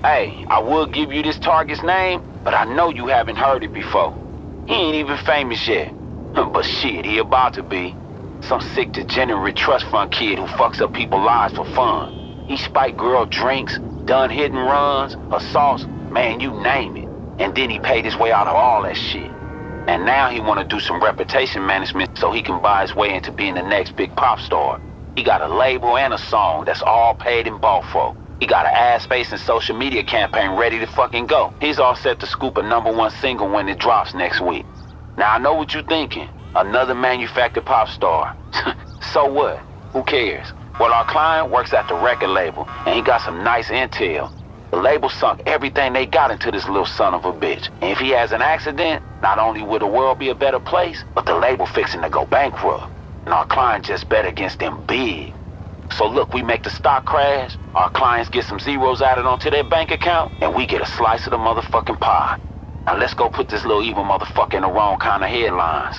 Hey, I will give you this target's name, but I know you haven't heard it before. He ain't even famous yet. But shit, he about to be. Some sick degenerate trust fund kid who fucks up people's lives for fun. He spiked girl drinks, done hit and runs, assaults, man, you name it. And then he paid his way out of all that shit. And now he wanna do some reputation management so he can buy his way into being the next big pop star. He got a label and a song that's all paid and bought for. He got an ad space and social media campaign ready to fucking go. He's all set to scoop a #1 single when it drops next week. Now I know what you're thinking. Another manufactured pop star. So what? Who cares? Well, our client works at the record label, and he got some nice intel. The label sunk everything they got into this little son of a bitch. And if he has an accident, not only will the world be a better place, but the label fixing to go bankrupt. And our client just bet against them big. So look, we make the stock crash, our clients get some zeros added onto their bank account, and we get a slice of the motherfucking pie. Now let's go put this little evil motherfucker in the wrong kind of headlines.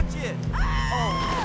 Watch it! Oh.